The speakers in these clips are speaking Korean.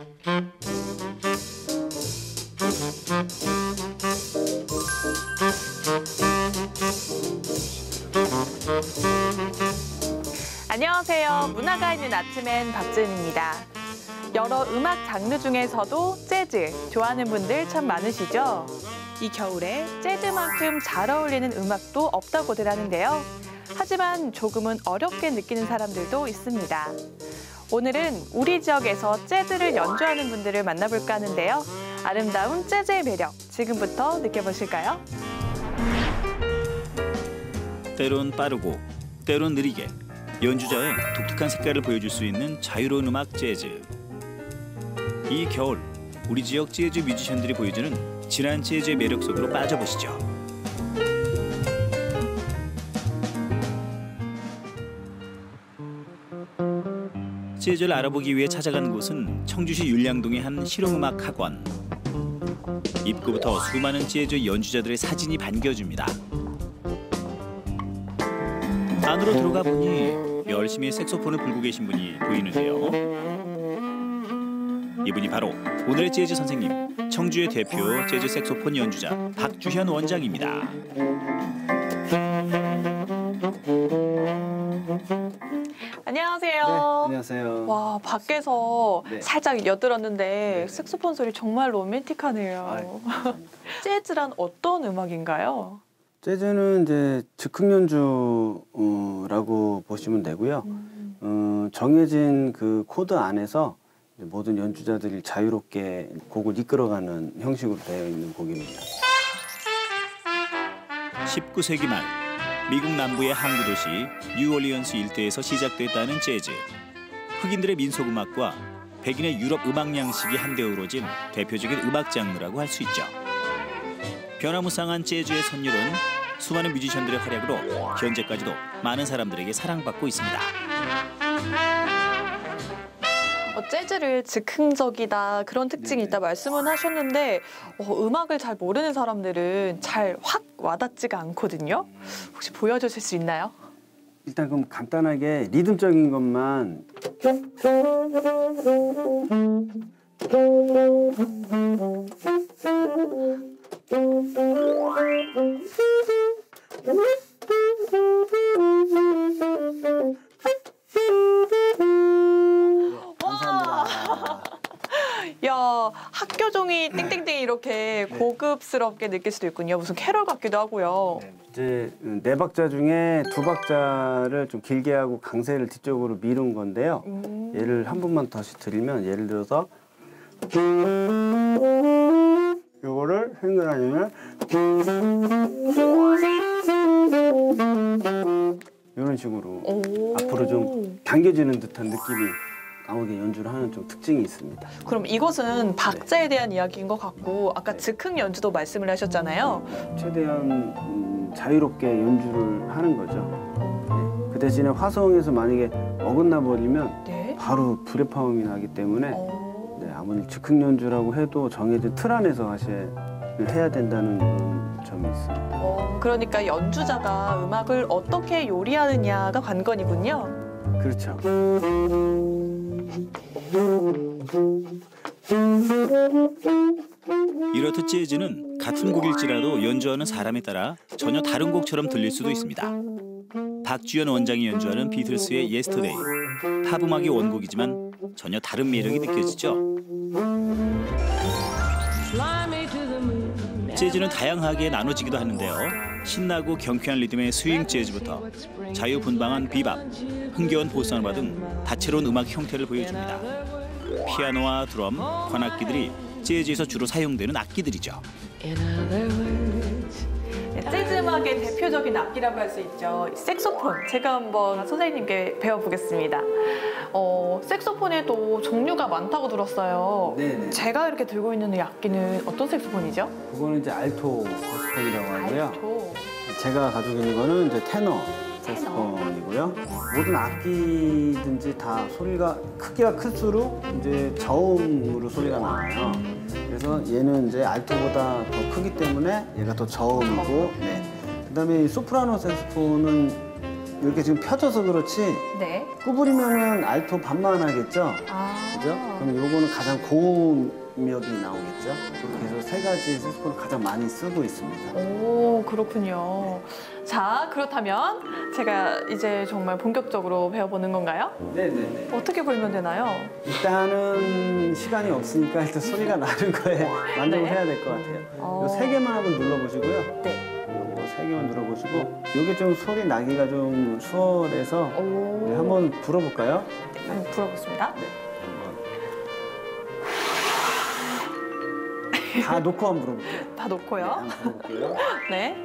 안녕하세요. 문화가 있는 아침엔 박지은입니다. 여러 음악 장르 중에서도 재즈 좋아하는 분들 참 많으시죠? 이 겨울에 재즈만큼 잘 어울리는 음악도 없다고들 하는데요. 하지만 조금은 어렵게 느끼는 사람들도 있습니다. 오늘은 우리 지역에서 재즈를 연주하는 분들을 만나볼까 하는데요. 아름다운 재즈의 매력, 지금부터 느껴보실까요? 때론 빠르고 때론 느리게 연주자의 독특한 색깔을 보여줄 수 있는 자유로운 음악 재즈. 이 겨울 우리 지역 재즈 뮤지션들이 보여주는 진한 재즈의 매력 속으로 빠져보시죠. 재즈를 알아보기 위해 찾아간 곳은 청주시 율량동의 한 실용음악 학원. 입구부터 수많은 재즈 연주자들의 사진이 반겨줍니다. 안으로 들어가 보니 열심히 색소폰을 불고 계신 분이 보이는데요. 이분이 바로 오늘의 재즈 선생님, 청주의 대표 재즈 색소폰 연주자 박주현 원장입니다. 안녕하세요. 네, 안녕하세요. 와, 밖에서 네. 살짝 엿들었는데 네. 색소폰 소리 정말 로맨틱하네요. 재즈란 어떤 음악인가요? 재즈는 이제 즉흥 연주라고 보시면 되고요. 정해진 그 코드 안에서 모든 연주자들이 자유롭게 곡을 이끌어가는 형식으로 되어 있는 곡입니다. 19세기 말 미국 남부의 항구 도시 뉴올리언스 일대에서 시작됐다는 재즈. 흑인들의 민속음악과 백인의 유럽 음악 양식이 한데 어우러진 대표적인 음악 장르라고 할 수 있죠. 변화무쌍한 재즈의 선율은 수많은 뮤지션들의 활약으로 현재까지도 많은 사람들에게 사랑받고 있습니다. 재즈를 즉흥적이다 그런 특징이 네네. 있다 말씀은 하셨는데 음악을 잘 모르는 사람들은 잘 확 와닿지가 않거든요. 혹시 보여주실 수 있나요? 일단 그럼 간단하게 리듬적인 것만 야, 학교 종이 땡땡땡 이렇게 고급스럽게 느낄 수도 있군요. 무슨 캐럴 같기도 하고요. 이제 네 박자 중에 두 박자를 좀 길게 하고 강세를 뒤쪽으로 미룬 건데요. 예를 한 번만 다시 드리면 예를 들어서 요거를 생각하시면 이런 식으로 앞으로 좀 당겨지는 듯한 느낌이 나오게 연주를 하는 좀 특징이 있습니다. 그럼 이것은 박자에 대한 이야기인 것 같고 아까 즉흥 연주도 말씀을 하셨잖아요. 최대한 자유롭게 연주를 하는 거죠. 네. 그 대신에 화성에서 만약에 어긋나 버리면 네. 바로 불협화음이 나기 때문에 네, 아무리 즉흥 연주라고 해도 정해진 틀 안에서 해야 된다는 그런 점이 있습니다. 그러니까 연주자가 음악을 어떻게 요리하느냐가 관건이군요. 그렇죠. 이렇듯 재즈는 같은 곡일지라도 연주하는 사람에 따라 전혀 다른 곡처럼 들릴 수도 있습니다. 박주현 원장이 연주하는 비틀스의 예스터데이. 팝 음악의 원곡이지만 전혀 다른 매력이 느껴지죠. 재즈는 다양하게 나눠지기도 하는데요. 신나고 경쾌한 리듬의 스윙 재즈부터 자유분방한 비밥, 흥겨운 보사노바 등 다채로운 음악 형태를 보여줍니다. 피아노와 드럼, 관악기들이 재즈에서 주로 사용되는 악기들이죠. 재즈 음악의 대표적인 악기라고 할 수 있죠. 색소폰. 제가 한번 선생님께 배워보겠습니다. 색소폰에도 종류가 많다고 들었어요. 네네. 제가 이렇게 들고 있는 이 악기는 어떤 색소폰이죠? 그거는 이제 알토 색소폰이라고 하고요. 알토. 제가 가지고 있는 거는 이제 테너 색소폰이고요. 모든 악기든지 다 소리가 크기가 클수록 이제 저음으로 소리가 나와요. 그래서 얘는 이제 알토보다 더 크기 때문에 얘가 더 저음이고, 네. 그다음에 이 소프라노 색소폰은 이렇게 지금 펴져서 그렇지 네. 구부리면은 알토 반만 하겠죠? 그죠? 그럼 요거는 가장 고음역이 나오겠죠? 그렇게 해서 세 가지 색소폰을 가장 많이 쓰고 있습니다. 오, 그렇군요. 자, 그렇다면 제가 이제 정말 본격적으로 배워보는 건가요? 네네네. 어떻게 불면 되나요? 일단은 시간이 없으니까 일단 소리가 나는 거에 만족을 네. 해야 될 것 같아요. 요 세 개만 한번 눌러보시고요. 네. 요거 세 개만 눌러보시고 요게 좀 소리 나기가 좀 수월해서 오. 네, 한번 불어볼까요? 네, 한번 불어보겠습니다. 다 놓고 한번 불어볼게요. 다 놓고요. 한번 불어볼게요. 네.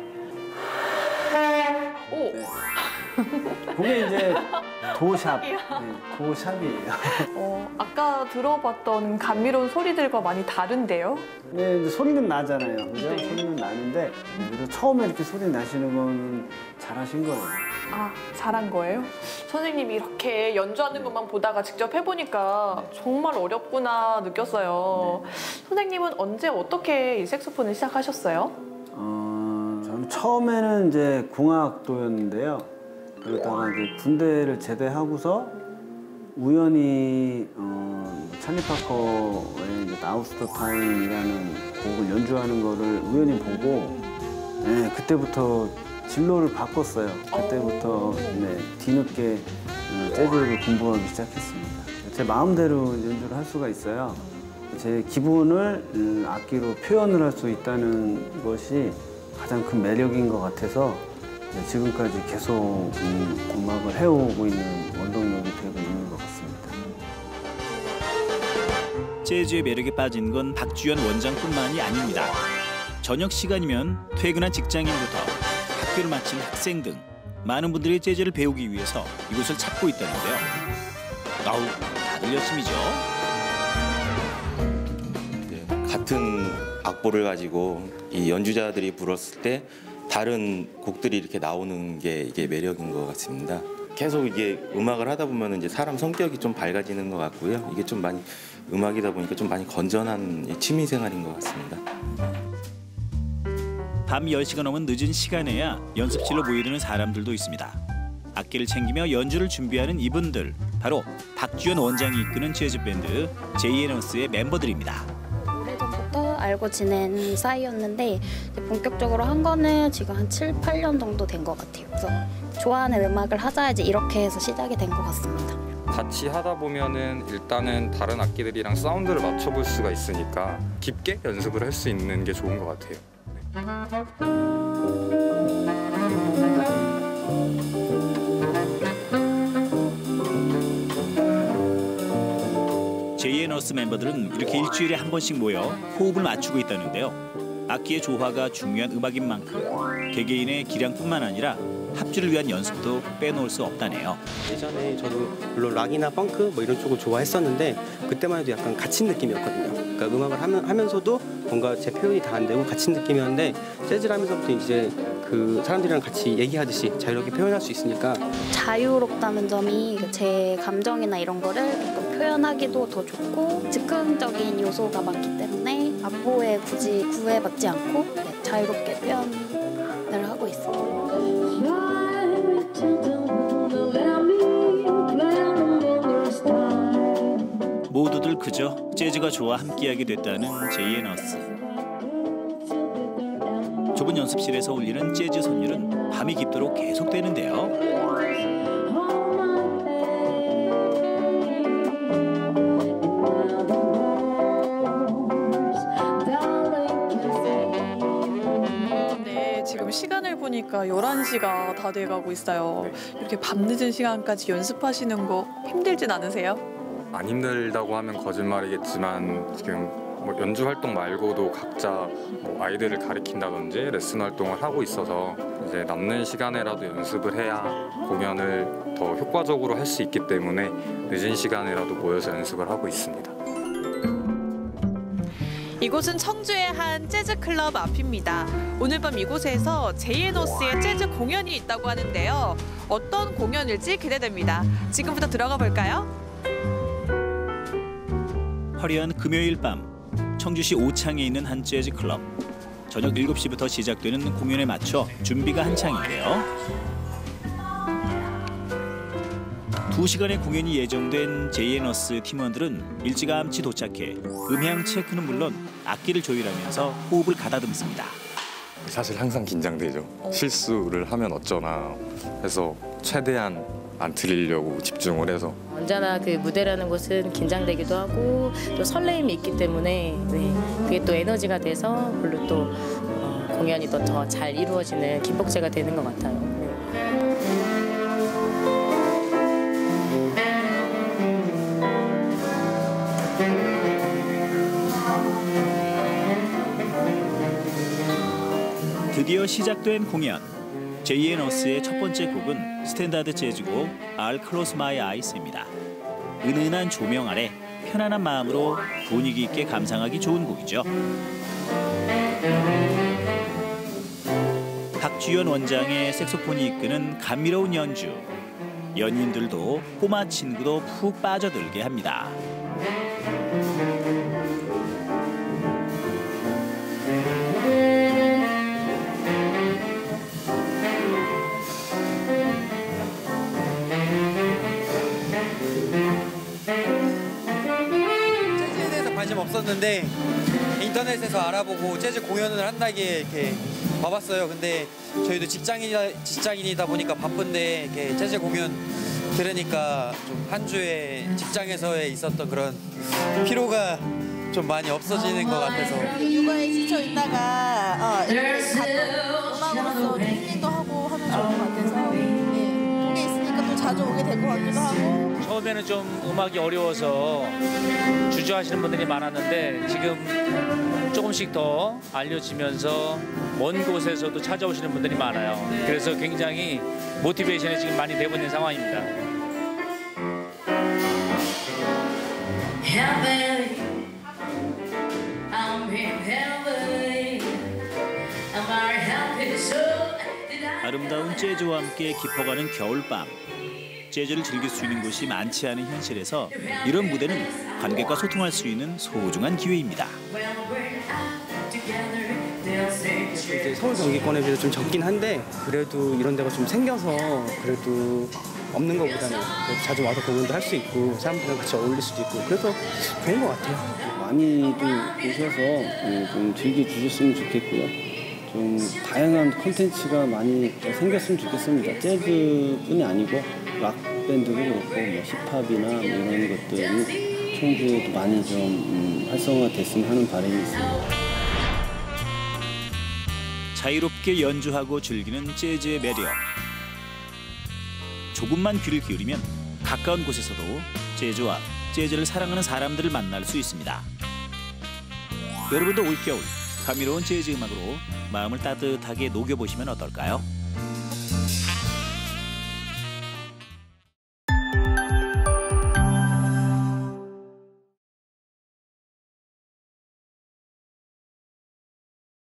오. 네. 그게 이제 도샵, 네, 도샵이에요. 아까 들어봤던 감미로운 소리들과 많이 다른데요? 네, 이제 소리는 나잖아요. 그죠? 네. 소리는 나는데 그래도 처음에 이렇게 소리 나시는 건 잘하신 거예요. 아, 잘한 거예요? 선생님이 이렇게 연주하는 것만 보다가 직접 해보니까 정말 어렵구나 느꼈어요. 선생님은 언제 어떻게 이 색소폰을 시작하셨어요? 저는 처음에는 이제 공학도였는데요. 그러다가 이제 군대를 제대하고서 우연히 찰리 파커의 이제 나우스터 타임이라는 곡을 연주하는 거를 우연히 보고 네, 그때부터 진로를 바꿨어요. 그때부터 네, 뒤늦게 재즈를 공부하기 시작했습니다. 제 마음대로 연주를 할 수가 있어요. 제 기분을 악기로 표현을 할 수 있다는 것이 가장 큰 매력인 것 같아서 지금까지 계속 음악을 해오고 있는 원동력이 되고 있는 것 같습니다. 재즈의 매력에 빠진 건 박주연 원장뿐만이 아닙니다. 저녁 시간이면 퇴근한 직장인부터 학교를 마친 학생 등 많은 분들이 재즈를 배우기 위해서 이곳을 찾고 있다는데요. 아우, 다들 열심이죠. 네, 같은 악보를 가지고 이 연주자들이 불었을 때 다른 곡들이 이렇게 나오는 게 이게 매력인 것 같습니다. 계속 이게 음악을 하다 보면 이제 사람 성격이 좀 밝아지는 것 같고요. 이게 좀 많이 음악이다 보니까 좀 많이 건전한 취미 생활인 것 같습니다. 밤 10시가 넘은 늦은 시간에야 연습실로 모여드는 사람들도 있습니다. 악기를 챙기며 연주를 준비하는 이분들, 바로 박주연 원장이 이끄는 재즈 밴드 제이에너스의 멤버들입니다. 오래전부터 알고 지낸 사이였는데 이제 본격적으로 한 거는 지금 한 7, 8년 정도 된 것 같아요. 그래서 좋아하는 음악을 하자야지 이렇게 해서 시작이 된 것 같습니다. 같이 하다 보면은 일단은 다른 악기들이랑 사운드를 맞춰볼 수가 있으니까 깊게 연습을 할 수 있는 게 좋은 것 같아요. 제이에너스 멤버들은 이렇게 일주일에 한 번씩 모여 호흡을 맞추고 있다는데요. 악기의 조화가 중요한 음악인 만큼 개개인의 기량뿐만 아니라 합주를 위한 연습도 빼놓을 수 없다네요. 예전에 저도 물론 락이나 펑크 뭐 이런 쪽을 좋아했었는데 그때만 해도 약간 갇힌 느낌이었거든요. 그러니까 음악을 하면서도 뭔가 제 표현이 다 안 되고 갇힌 느낌이었는데 재즈를 하면서부터 이제 그 사람들이랑 같이 얘기하듯이 자유롭게 표현할 수 있으니까 자유롭다는 점이 제 감정이나 이런 거를 조금 표현하기도 더 좋고 즉흥적인 요소가 많기 때문에 악보에 굳이 구애받지 않고 자유롭게 표현을 하고 있습니다. 모두들 그저 재즈가 좋아 함께하게 됐다는 제이에너스. 좁은 연습실에서 울리는 재즈 선율은 밤이 깊도록 계속되는데요. 네, 지금 시간을 보니까 11시가 다 돼가고 있어요. 이렇게 밤늦은 시간까지 연습하시는 거 힘들진 않으세요? 안 힘들다고 하면 거짓말이겠지만 지금 뭐 연주 활동 말고도 각자 뭐 아이들을 가르친다든지 레슨 활동을 하고 있어서 이제 남는 시간에라도 연습을 해야 공연을 더 효과적으로 할 수 있기 때문에 늦은 시간에라도 모여서 연습을 하고 있습니다. 이곳은 청주의 한 재즈 클럽 앞입니다. 오늘 밤 이곳에서 제이에너스의 재즈 공연이 있다고 하는데요. 어떤 공연일지 기대됩니다. 지금부터 들어가 볼까요? 화려한 금요일 밤 청주시 오창에 있는 한 재즈 클럽. 저녁 7시부터 시작되는 공연에 맞춰 준비가 한창인데요. 2시간의 공연이 예정된 JN어스 팀원들은 일찌감치 도착해 음향 체크는 물론 악기를 조율하면서 호흡을 가다듬습니다. 사실 항상 긴장되죠. 실수를 하면 어쩌나 해서 최대한 안 틀리려고 집중을 해서. 언제나 그 무대라는 곳은 긴장되기도 하고 또 설레임이 있기 때문에 그게 또 에너지가 돼서 물론 또 공연이 더 잘 이루어지는 기폭제가 되는 것 같아요. 드디어 시작된 공연. JN어스의 첫 번째 곡은 스탠다드 재즈곡 I'll Close My Eyes입니다. 은은한 조명 아래 편안한 마음으로 분위기 있게 감상하기 좋은 곡이죠. 박주연 원장의 색소폰이 이끄는 감미로운 연주. 연인들도 꼬마 친구도 푹 빠져들게 합니다. 재즈에 대해서 관심 없었는데 인터넷에서 알아보고 재즈 공연을 한다기에 이렇게 와봤어요. 근데 저희도 직장인이다 보니까 바쁜데 이렇게 재즈 공연 들으니까 좀 한 주에 직장에서의 있었던 그런 피로가 좀 많이 없어지는 것 같아서. 육아에 지쳐 있다가 이렇게 가끔 음악으로서 힐링도 하고 하면 좋을 것 같아서 동네에 있으니까 또 자주 오게 될 것 같기도 하고. 처음에는 좀 음악이 어려워서 주저하시는 분들이 많았는데 지금 조금씩 더 알려지면서 먼 곳에서도 찾아오시는 분들이 많아요. 그래서 굉장히 모티베이션이 지금 많이 되고 있는 상황입니다. 아름다운 재즈와 함께 깊어가는 겨울밤. 재즈를 즐길 수 있는 곳이 많지 않은 현실에서 이런 무대는 관객과 소통할 수 있는 소중한 기회입니다. 이제 서울 경기권에 비해서 좀 적긴 한데 그래도 이런 데가 좀 생겨서 그래도 없는 것보다는 자주 와서 공연도 할 수 있고 사람들이랑 같이 어울릴 수도 있고 그래서 좋은 것 같아요. 많이들 오셔서 좀 즐겨주셨으면 좋겠고요. 좀 다양한 콘텐츠가 많이 생겼으면 좋겠습니다. 재즈뿐이 아니고 락 밴드도 그렇고 뭐 힙합이나 뭐 이런 것들이 청주에도 많이 좀 활성화됐으면 하는 바람이 있습니다. 자유롭게 연주하고 즐기는 재즈의 매력. 조금만 귀를 기울이면 가까운 곳에서도 재즈와 재즈를 사랑하는 사람들을 만날 수 있습니다. 여러분도 올겨울 감미로운 재즈 음악으로 마음을 따뜻하게 녹여보시면 어떨까요?